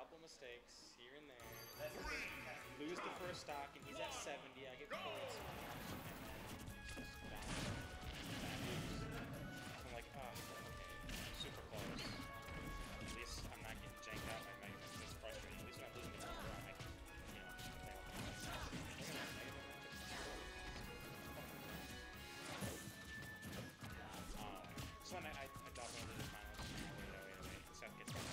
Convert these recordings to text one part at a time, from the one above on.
couple mistakes here and there. Lose the first stock, and he's at 70. I get pulled so much, and then just down. I'm like, oh, okay, super close. At least I'm not getting janked out by Mega Man. It's frustrating. At least when I'm losing the first round, I can, you know, play with myself. This one I definitely lose the finals. Wait. Seth gets back up.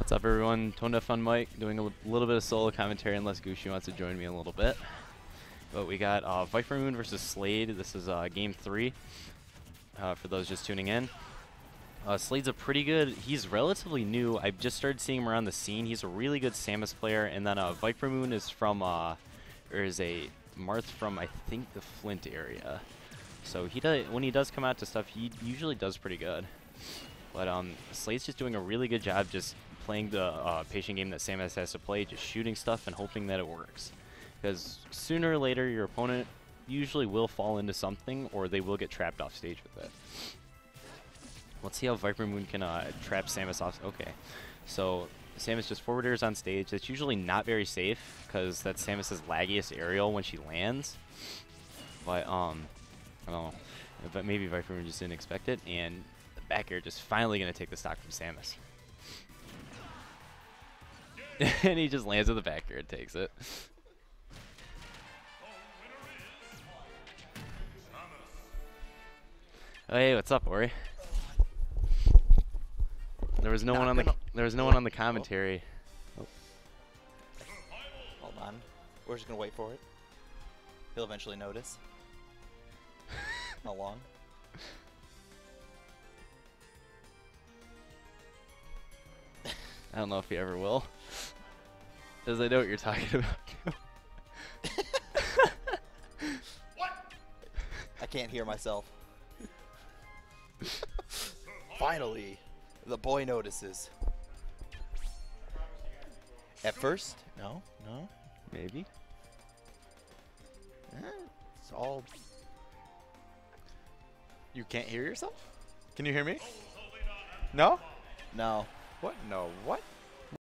What's up, everyone? Tone Deaf on mic, doing a little bit of solo commentary unless Gucci wants to join me in a little bit. But we got Viper Moon versus Slade. This is game 3 for those just tuning in. Slade's a pretty good, he's relatively new. I just started seeing him around the scene. He's a really good Samus player. And then Viper Moon is from, or is a Marth from, I think, the Flint area. So he does, when he does come out to stuff, he usually does pretty good. But Slade's just doing a really good job just playing the patient game that Samus has to play, just shooting stuff and hoping that it works. Because sooner or later, your opponent usually will fall into something, or they will get trapped off stage with it. Let's see how Viper Moon can trap Samus off. Okay, so Samus just forward airs on stage. That's usually not very safe, because that's Samus's laggiest aerial when she lands. But, I don't know. But maybe Viper Moon just didn't expect it, and the back air just finally going to take the stock from Samus. And he just lands at the back air and takes it. Oh, hey, what's up, Ori? There was no one on the commentary. Oh. Hold on. We're just gonna wait for it. He'll eventually notice. How long? I don't know if he ever will. Because I know what you're talking about. What? I can't hear myself. Finally, the boy notices. At first, no. Maybe. It's all. You can't hear yourself? Can you hear me? No? No. What? No. What?